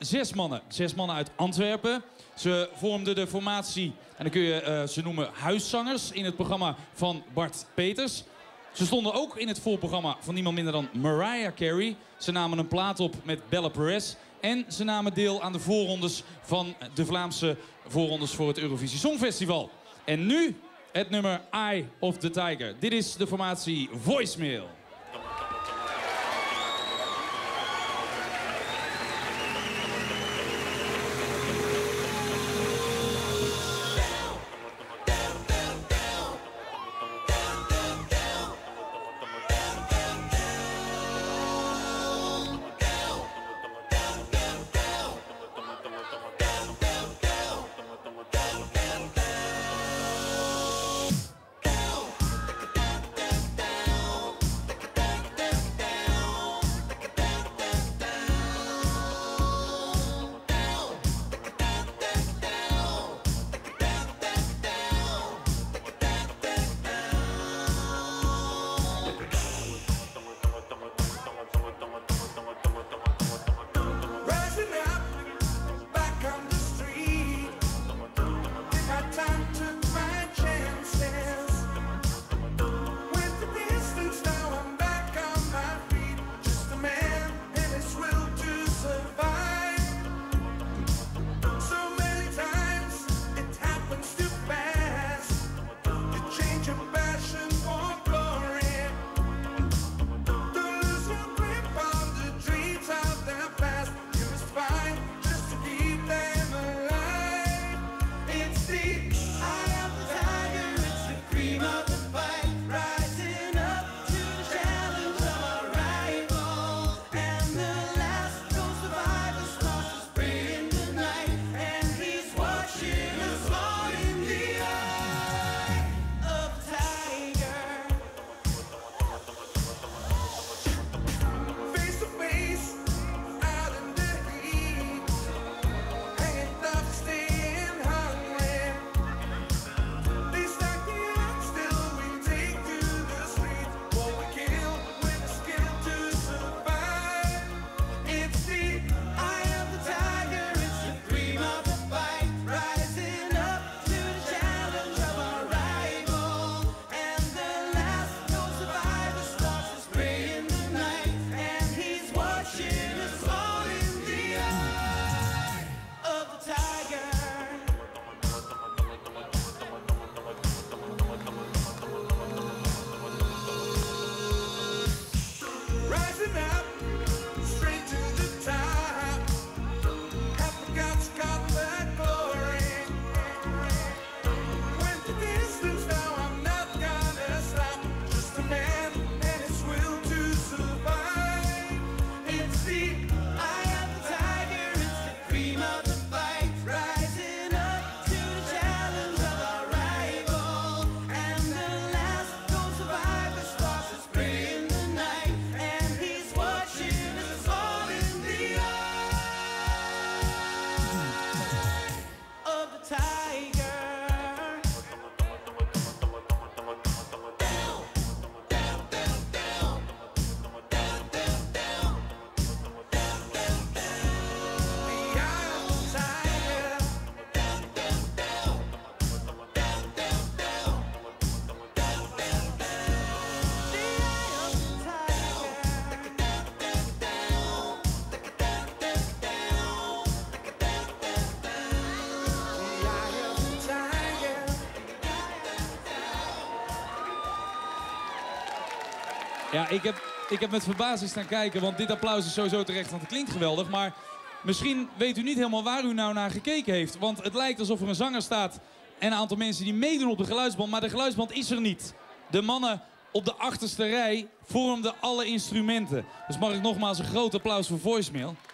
6 mannen. 6 mannen uit Antwerpen. Ze vormden de formatie, en dan kun je ze noemen huiszangers, in het programma van Bart Peters. Ze stonden ook in het voorprogramma van niemand minder dan Mariah Carey. Ze namen een plaat op met Bella Perez. En ze namen deel aan de voorrondes van de Vlaamse voorrondes voor het Eurovisie Songfestival. En nu het nummer Eye of the Tiger. Dit is de formatie Voicemail. Ja, ik heb met verbazing staan kijken, want dit applaus is sowieso terecht, want het klinkt geweldig. Maar misschien weet u niet helemaal waar u nou naar gekeken heeft. Want het lijkt alsof er een zanger staat en een aantal mensen die meedoen op de geluidsband. Maar de geluidsband is er niet. De mannen op de achterste rij vormden alle instrumenten. Dus mag ik nogmaals een groot applaus voor Voicemail.